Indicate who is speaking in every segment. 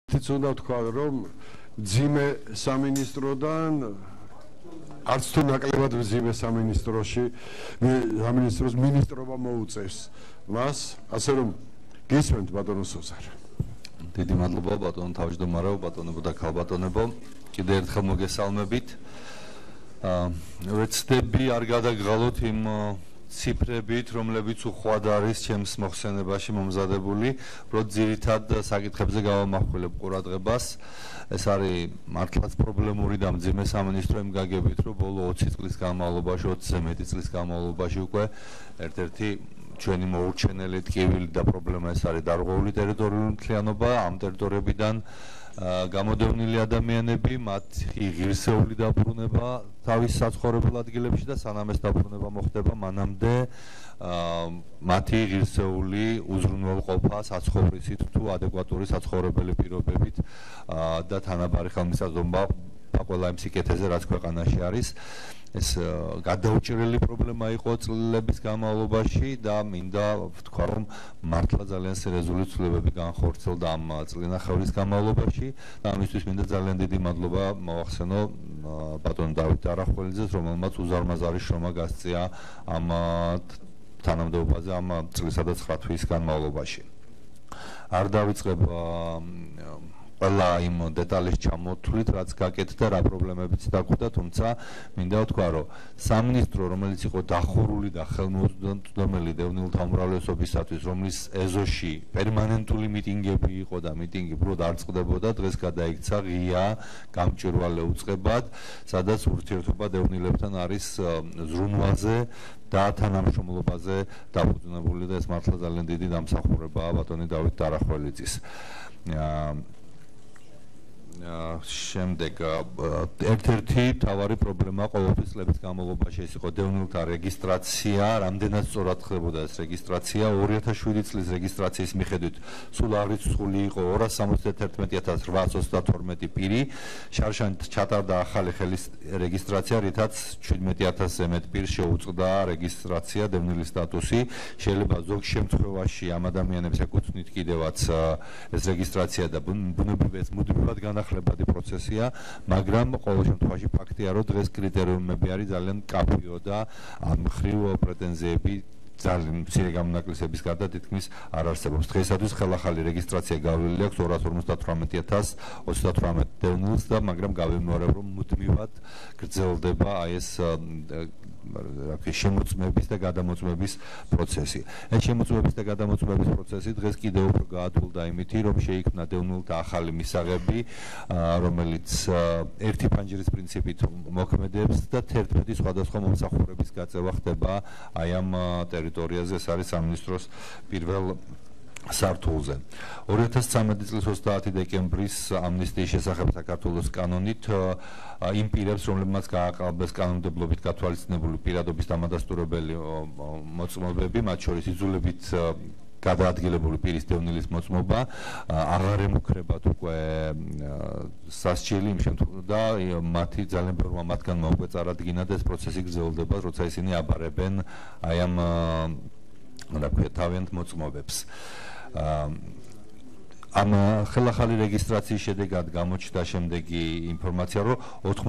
Speaker 1: თვითონ თქვა რომ ძიმე სამინისტროდან არც თუ ნაკლებად ძიმე სამინისტროს მინისტრობა მოუწევს მას, ასე რომ გისმენთ ბატონო სოზარ.
Speaker 2: დიდი მადლობა ბატონო თავმჯდომარეო, ბატონებო და ქალბატონებო, კიდევ ერთხელ მოგესალმებით. ვეცდები არ გადაგღალოთ იმ ციფრებით, რომლებიც უხვად არის ჩემს მოხსენებაში მომზადებული, რომ ძირითად საკითხებზე გავამახვილებ ყურადღებას. ეს არის მართლაც პრობლემური და მძიმე სამინისტრო იმ გაგებით, რომ ბოლო 20 წლის განმავლობაში, 20-ზე მეტი წლის განმავლობაში უკვე ერთ-ერთი ჩვენი მოურჩენელი ტკივილი და პრობლემა ეს არის დარღვეული ტერიტორიული მთლიანობა, ამ ტერიტორიებიდან გამოდევნილი ადამიანები, მათი ღირსეული დაბრუნება თავის საცხოვრებელ ადგილებში და სანამ ეს დაბრუნება მოხდება, მანამდე მათი ღირსეული უზრუნველყოფა საცხოვრისით თუ ადეკვატური საცხოვრებელი პირობებით და თანაბარი ხელმისაწვდომობა ყველა იმ სიკეთეზე, რაც ქვეყანაში არის. ეს გადაუჭრელი პრობლემა იყო წლების განმავლობაში და მინდა ვთქვა, რომ მართლა ძალიან სერიოზული ცვლილებები განხორციელდა ამ წლინახევრის განმავლობაში და ამისთვის მინდა ძალიან დიდი მადლობა მოვახსენო ბატონ დავით არახველიძეს, რომელმაც უზარმაზარი შრომა გასწია ამ თანამდებობაზე ამ წლისა და 9 თვის განმავლობაში. არ დავიწყებ ყველა იმ დეტალის ჩამოთვლით, რაც გაკეთდა, რა პრობლემებიც დაგვხვდა, თუმცა მინდა ვთქვა, რომ სამინისტრო, რომელიც იყო დახურული და ხელმოუწვდომელი დევნილთა უმრავლესობისათვის, რომლის ეზოში პერმანენტული მიტინგები იყო და მიტინგი უბრალოდ არ წყდებოდა, დღეს გადაიქცა ღია, გამჭვირვალე უწყებად, სადაც ურთიერთობა დევნილებთან არის ზრუნვაზე და თანამშრომლობაზე დაფუძნებული და ეს მართლა ძალიან დიდი დამსახურებაა ბატონი დავით არახველიძის. შემდეგ ერთ-ერთი მთავარი პრობლემა ყოველთვის წლების განმავლობაში ეს იყო დევნილთა რეგისტრაცია, რამდენად სწორად ხდებოდა ეს რეგისტრაცია. 2007 წლის რეგისტრაციის მიხედვით სულ აღრიცხული იყო 271,832 პირი. შარშანით ჩატარდა ახალი ხელის რეგისტრაცია, რითაც 17,000-ზე მეტ პირს შეუწყდა რეგისტრაცია, დევნილის სტატუსი. შეიძლება ზოგ შემთხვევაში ამ ადამიანებს ეკუთვნით კიდევაც ეს რეგისტრაცია და ბუნებრივია ეს მუდმივად განახლებადი პროცესია, მაგრამ ყოველ შემთხვევაში ფაქტია, რომ დღეს კრიტერიუმები არის ძალიან მკაფიო და ამ მხრივ პრეტენზიები ძალიან მცირე გამონაკლისების გარდა თითქმის არ არსებობს. დღეისათვის ხელახალი რეგისტრაცია გავლილი აქვს 258,038 დევნილს და მაგრამ გავიმეორებ, რომ მუდმივად გრძელდება აი ეს შემოწმების და გადამოწმების პროცესი. ეს შემოწმების და გადამოწმების პროცესი დღეს კიდევ უფრო გაათულდა იმით, რომ შეიქმნა დევნილთა ახალი მისაღები, რომელიც ერთი ფანჯრის პრინციპით მოქმედებს და 11 სხვადასხვა მომსახურების გაწევა ხდება აი ამ ტერიტორიაზე, ეს არის სამინისტროს პირველ სართულზე. 2013 წლის 30 დეკემბრის ამნისტიის შესახებ საქართველოს კანონით იმ პირებს, რომლებმაც გააყალბეს კანონმდებლობით გათვალისწინებული პირადობის დამადასტურებელი მოწმობები, მათ შორის იძულებით გადაადგილებული პირის დევნილის მოწმობა აღარ ემუქრებათ უკვე სასჯელი იმ შემთხვევაში და მათი ძალიან ბევრმა მათგანმა უკვე წარადგინა და ეს პროცესი გრძელდება, როცა ისინი აბარებენ აი ამ თავიანთ მოწმობებს. ამ ხელახალი რეგისტრაციის შედეგად გამოჩნდა შემდეგი ინფორმაცია, რომ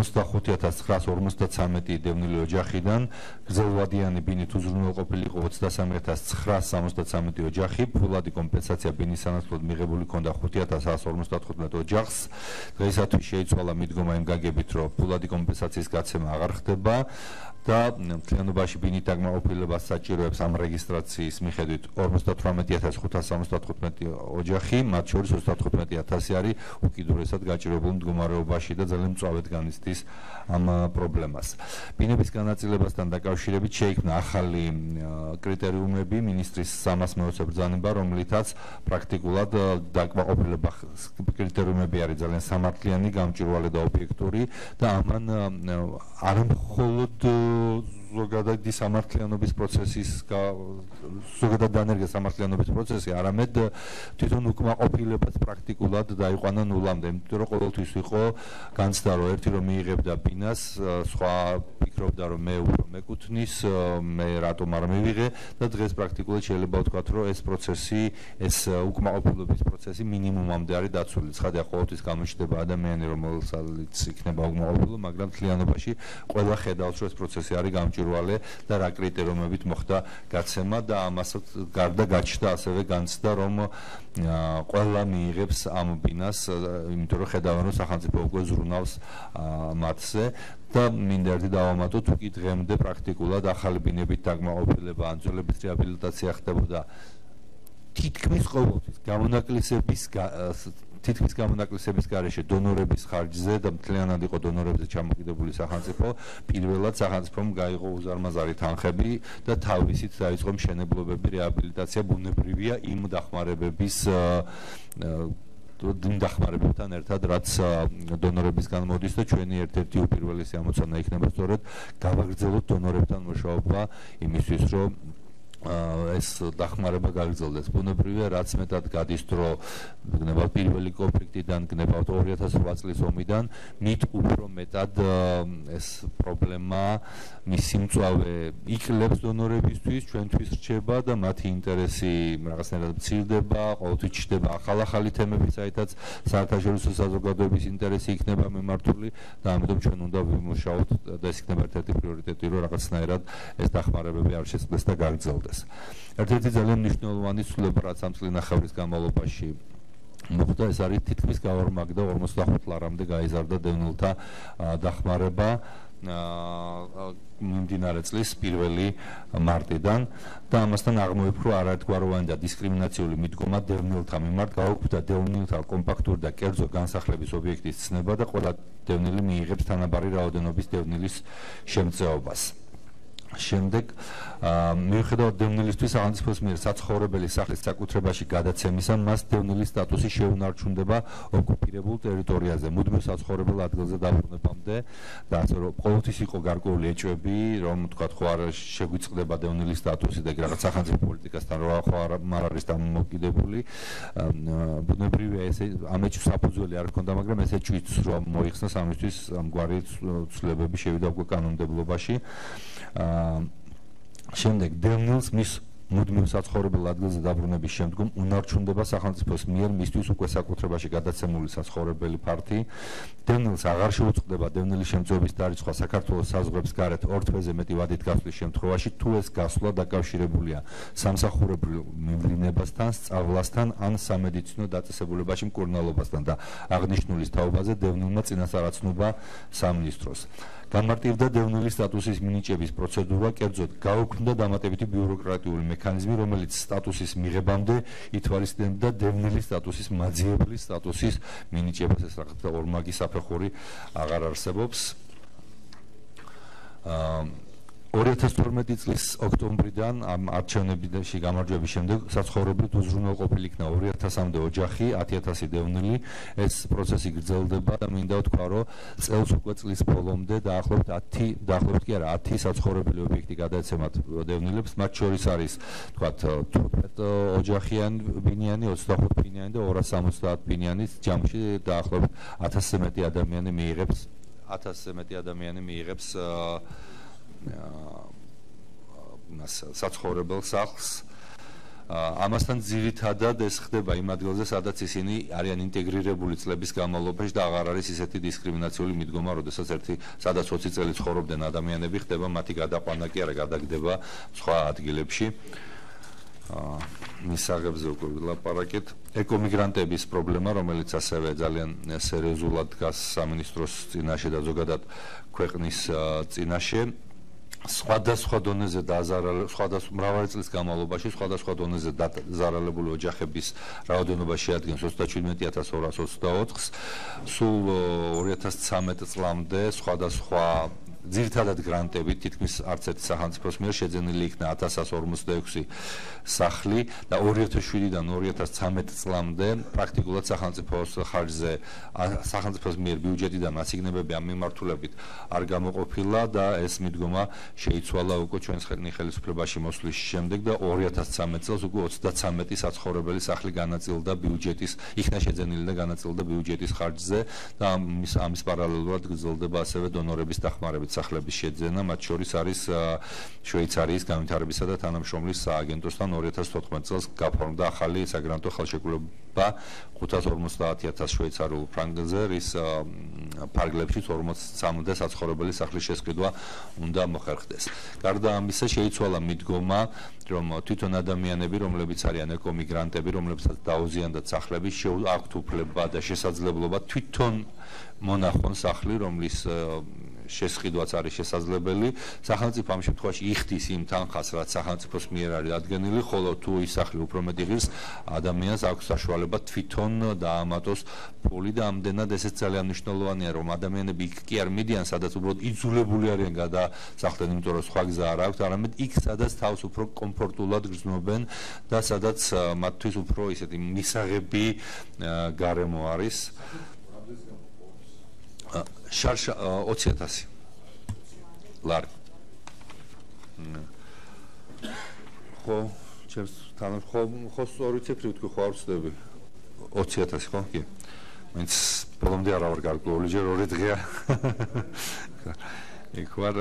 Speaker 2: 85,953 დევნილი ოჯახიდან გრძელვადიანი ბინით უზრუნველყოფილიყო 23,973 ოჯახი, ფულადი კომპენსაცია ბინის სანაცვლოდ მიღებული ჰქონდა 5,155 ოჯახს. დღეისათვის შეიცვალა მიდგომა იმ გაგებით, რომ ფულადი კომპენსაციის გაცემა აღარ ხდება და მთლიანობაში ბინით დაკმაყოფილებას საჭიროებს ამ რეგისტრაციის მიხედვით 58,575 ოჯახი, მათ შორის 35,000 არის უკიდურესად გაჭირებულ მდგომარეობაში და ძალიან მწვავედ განიცდის ამ პრობლემას. ბინების განაწილებასთან დაკავშირებით შეიქმნა ახალი კრიტერიუმები მინისტრის 300 ბრძანება, რომლითაც პრაქტიკულად დაკმაყოფილება კრიტერიუმები არის ძალიან სამართლიანი, გამჭვირვალე და ობიექტური და ამან არა მხოლოდ ზოგადად სამართლიანობის პროცესის ზოგადად დანერგა სამართლიანობის პროცესი, არამედ თვითონ უკმაყოფილებას პრაქტიკულად დაიყვანა ნულამდე, იმიტომ რომ ყოველთვის იყო განცდა, რომ ერთი რომ მიიღებდა ბინას, სხვა ფიქრობდა, რომ მე უფრო მეკუთვნის, მე რატომ არ მივიღე და დღეს პრაქტიკულად შეიძლება ვთქვათ, რომ ეს პროცესი, ეს უკმაყოფილების პროცესი მინიმუმამდე არის დაცული. ცხადია, ყოველთვის გამოჩნდება ადამიანი, რომელსაც იქნება უკმაყოფილო, მაგრამ მთლიანობაში ყველა ხედავს, რომ ეს პროცესი არის გამჭვირვალე და რა კრიტერიუმებით მოხდა გაცემა და ამასაც გარდა გაჩნდა ასევე განცდა, რომ ყველა მიიღებს ამ ბინას, იმიტომ რომ ხედავენ, რომ სახელმწიფო უკვე ზრუნავს მათზე და მინდა ერთი დავამატო, თუ კი დღემდე პრაქტიკულად ახალი ბინებით დაკმაყოფილება ან ძველების რეაბილიტაცია ხდებოდა თითქმის ყოველთვის თითქმის გამონაკლისების გარეშე დონორების ხარჯზე და მთლიანად იყო დონორებზე ჩამოკიდებული სახელმწიფო, პირველად სახელმწიფომ გაიღო უზარმაზარი თანხები და თავისით დაიწყო მშენებლობები, რეაბილიტაცია ბუნებრივია იმ დახმარებებთან ერთად, რაც დონორებისგან მოდის და ჩვენი ერთ-ერთი უპირველესი ამოცანა იქნება სწორედ გავაგრძელოთ დონორებთან მუშაობა იმისთვის, რომ ეს დახმარება გაგრძელდეს. ბუნებრივია, რაც მეტად გადის დრო, გნებავთ პირველი კონფლიქტიდან, გნებავთ 2008 წლის ომიდან, მით უფრო მეტად ეს პრობლემა მის სიმწვავე იკლებს დონორებისთვის, ჩვენთვის რჩება და მათი ინტერესი რაღაცნაირად მცირდება, ყოველთვის ჩნდება ახალ-ახალი თემები, საერთოდ საერთაშორისო საზოგადოების ინტერესი იქნება მიმართული და ამიტომ ჩვენ უნდა ვიმუშაოთ და ეს იქნება ერთ-ერთი პრიორიტეტი, რომ რაღაცნაირად ეს დახმარებები არ შეწყდეს და გაგრძელდეს. ერთ-ერთი ძალიან მნიშვნელოვანი ცვლილება, რაც ამ წლინახევრის განმავლობაში მოხდა, ეს არის თითქმის გავარმაგდა 45 ლარამდე გაიზარდა დევნილთა დახმარება მიმდინარე წლის 1 მარტიდან და ამასთან აღმოიფხრო არაერთგვაროვანი და დისკრიმინაციული მიდგომა დევნილთა მიმართ, გაუქმდა დევნილთა კომპაქტური და კერძო განსახლების ობიექტის ცნება და ყველა დევნილი მიიღებს თანაბარი რაოდენობის დევნილის შემწეობას. შემდეგ მიუხედავად დევნილისთვის სახელმწიფოს მიერ საცხოვრებელი სახლის საკუთრებაში გადაცემისა, მას დევნილის სტატუსი შეუნარჩუნდება ოკუპირებულ ტერიტორიაზე, მუდმივ საცხოვრებელ ადგილზე დაბრუნებამდე და ასე რომ ყოველთვის იყო გარკვეული ეჭვები, რომ თქვათ ხო არ შეგვიწყდება დევნილის სტატუსი და რაღაც სახელმწიფო პოლიტიკასთან რა ხო არ არის დამოკიდებული. ბუნებრივია ეს ამ ეჭვს საფუძველი არ ჰქონდა, მაგრამ ეს ეჭვიც რომ მოიხსნას ამისთვის ამგვარი ცვლილებები შევიდა უკვე კანონმდებლობაში. შემდეგ დევნილს მის მუდმივ საცხოვრებელ ადგილზე დაბრუნების შემდგომ უნარჩუნდება სახელმწიფოს მიერ მისთვის უკვე საკუთრებაში გადაცემული საცხოვრებელი ფართი. დევნილს აღარ შეუწყდება დევნილის შემწეობის დარიცხვა საქართველოს საზღვრებს გარეთ ორ თვეზე მეტი ვადით გასვლის შემთხვევაში, თუ ეს გასვლა დაკავშირებულია სამსახურებრივ მივლინებასთან, სწავლასთან ან სამედიცინო დაწესებულებაში მკურნალობასთან და აღნიშნულის თაობაზე დევნილმა წინასწარაცნობა სამინისტროს. გამარტივდა დევნილის სტატუსის მინიჭების პროცედურა, კერძოდ გაუქმდა დამატებითი ბიუროკრატიული მექანიზმი, რომელიც სტატუსის მიღებამდე ითვალისწინებდა დევნილის სტატუსის მაძიებლის სტატუსის მინიჭებას. ეს რაღაცა ორმაგი საფეხური აღარ არსებობს. 2012 წლის ოქტომბრიდან ამ არჩევნებში გამარჯვების შემდეგ საცხოვრებლად უზრუნველყოფილი იქნა 2000-მდე ოჯახი, 10000 დევნილი. ეს პროცესი გრძელდება და მინდა ვთქვა, რომ წელს უკვე წლის ბოლომდე დაახლოებით 10 საცხოვრებელი ობიექტი გადაეცემათ დევნილებს, მათ შორის არის თქვათ 15 ოჯახიანი ბინიანი, 25 ბინიანი და 270 ბინიანი, ჯამში დაახლოებით 1000-ზე მეტი ადამიანი მიიღებს საცხოვრებელ სახლს. ამასთან ძირითადად ეს ხდება იმ ადგილზე, სადაც ისინი არიან ინტეგრირებული წლების განმავლობაში და აღარ არის ისეთი დისკრიმინაციული მიდგომა, როდესაც სადაც 20 წელი ცხოვრობდნენ ადამიანები, ხდება მათი გადაყვანა კი არა გადაგდება სხვა ადგილებში. მისაღებზე უკვე ვილაპარაკეთ. ეკომიგრანტების პრობლემა, რომელიც ასევე ძალიან სერიოზულად დგას სამინისტროს წინაშე და ზოგადად ქვეყნის წინაშე. სხვადასხვა დონეზე მრავალი წლის განმავლობაში სხვადასხვა დონეზე დაზარალებული ოჯახების რაოდენობა შეადგენს 37224-ს. სულ 2013 წლამდე სხვადასხვა ძირითადად გრანტებით თითქმის არც ერთი სახელმწიფოს მიერ შეძენილი იქნა 1146 სახლი და 2007-დან 2013 წლამდე პრაქტიკულად სახელმწიფოს ხარჯზე სახელმწიფოს მიერ ბიუჯეტიდან ასიგნებები ამ მიმართულებით არ გამოყოფილა და ეს მიდგომა შეიცვალა უკვე ჩვენს ხელისუფლებაში მოსვლის შემდეგ და 2013 წელს უკვე 33 საცხოვრებელი სახლი განაწილდა ბიუჯეტის იქნა შეძენილი და განაწილდა ბიუჯეტის ხარჯზე და ამის პარალელურად გრძელდება ასევე დონორების დახმარებით სახლების შეძენა, მათ შორის არის შვეიცარიის განვითარებისა და თანამშრომლის სააგენტოსთან 2014 წელს გაფორმდა ახალი საგრანტო ხელშეკრულება 550,000 შვეიცარიულ ფრანგზე, რის ფარგლებში 43 საცხოვრებელი სახლის შესყიდვა უნდა მოხერხდეს. გარდა ამისა შეიცვალა მიდგომა, რომ თვითონ ადამიანები, რომლებიც არიან ეკომიგრანტები, რომლებსაც დაუზიანდათ სახლები, აქვთ უფლება და შესაძლებლობა თვითონ მონახონ სახლი, რომლის შესყიდვაც არის შესაძლებელი. სახელმწიფო ამ შემთხვევაში იხდის იმ თანხას, რაც სახელმწიფოს მიერ არის ადგენილი, ხოლო თუ ის სახლი უფრო მეტი ღირს, ადამიანს აქვს საშუალება თვითონ დაამატოს ფული და ამდენად ესეც ძალიან მნიშვნელოვანია, რომ ადამიანები იქ კი არ მიდიან, სადაც უბრალოდ იძულებული არიან გადასახლდნენ, იმიტომ რომ სხვა გზა არ აქვთ, არამედ იქ, სადაც თავს უფრო კომფორტულად გრძნობენ და სადაც მათთვის უფრო ისეთი მისაღები გარემო არის. შარშა 20,000 ლარი. ხო, ჩემს თან ხო სწორი ციფრი ვთქვი, ხო არ ვცდები. 20,000 ხო? კი. მაინც ბოლომდე არა ვარ გარკვეული, ჯერ 2 დღეა. იქ ვარ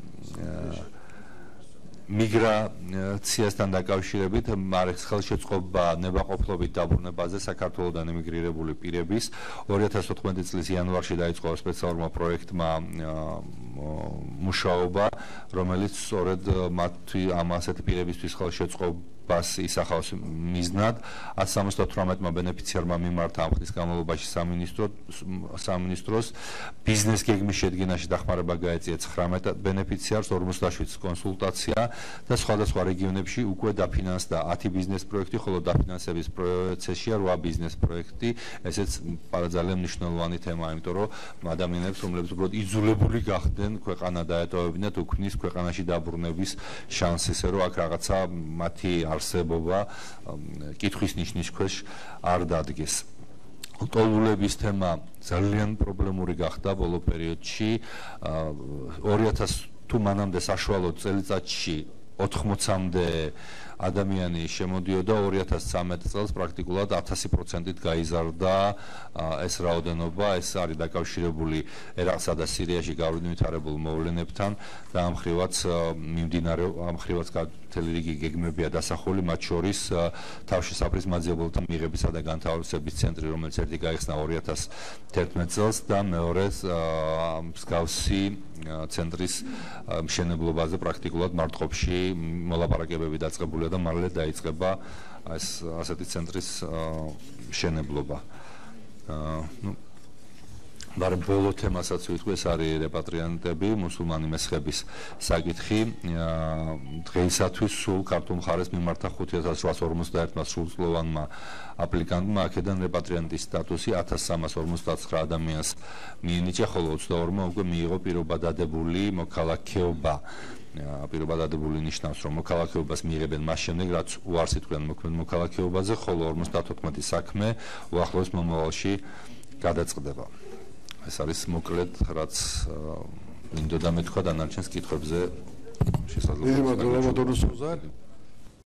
Speaker 2: მიგრაციასთან დაკავშირებით მარეხს ხელშეწყობა ნებაყოფლობით დაბრუნებაზე საქართველოდან ემიგრირებული პირების 2014 წლის იანვარში დაიწყო სპეციალურმა პროექტმა მუშაობა, რომელიც სწორედ მათი ამ ასეთი პირებისთვის ხელშეწყობას ისახავს მიზნად. 178-მა ბენეფიციარმა მიმართა ამ ხნის განმავლობაში სამინისტროს ბიზნეს გეგმის შედგენაში დახმარება გაეწია 19 ბენეფიციარს, 47 კონსულტაცია და სხვადასხვა რეგიონებში უკვე დაფინანსდა 10 ბიზნეს პროექტი, ხოლო დაფინანსების პროცესშია 8 ბიზნეს პროექტი. ესეც ძალიან მნიშვნელოვანი თემაა, იმიტომ რომ ადამიანებს, რომლებიც უბრალოდ იძულებული გახდნენ ქვეყანა დაეტოვებინათ, უქმნის ქვეყანაში დაბრუნების შანსი, ისე რომ აქ რაღაცა მათი არსებობა კითხვის ნიშნის ქვეშ არ დადგეს. ტოლულების თემა ძალიან პრობლემური გახდა ბოლო პერიოდში. 2000 თუ მანამდე საშუალო წელიწადში 80-მდე ადამიანი შემოდიოდა, 2013 წელს პრაქტიკულად 1000%-ით გაიზარდა ეს რაოდენობა. ეს არის დაკავშირებული ერაყსა და სირიაში განვითარებულ მოვლენებთან და ამ ხრივაც მთელი რიგი გეგმებია დასახული, მათ შორის თავშესაფრის მაძიებელთა მიღებისა და განთავისების ცენტრი, რომელიც ერთი გაიხსნა 2011 წელს და მეორე მსგავსი ცენტრის მშენებლობაზე პრაქტიკულად მარტყოფში მოლაპარაკებები დაწყებულია და მალე დაიწყება ეს ასეთი ცენტრის მშენებლობა. მაგრამ ბოლო თემასაც ვიტყვი, ეს არის რეპატრიანტები, მუსულმანი მესხების საკითხი. დღეისათვის სულ ქართულ მხარეს მიმართა 5751-მა სრულწლოვანმა აპლიკანტმა აქედან რეპატრიანტის სტატუსი 1359 ადამიანს მიენიჭა, ხოლო 22-მა უკვე მიიღო პირობადადებული მოქალაქეობა. პირობადადებული ნიშნავს, რომ მოქალაქეობას მიიღებენ მას შემდეგ, რაც უარს იტყვიან მოქმედ მოქალაქეობაზე, ხოლო 54 საქმე უახლოეს მომავალში გადაწყდება. ეს არის მოკლედ, რაც მინდოდა მეთქვა დანარჩენ კითხვებზე შესაძლოა.
Speaker 1: დიდი მადლობა დონორ სუზან.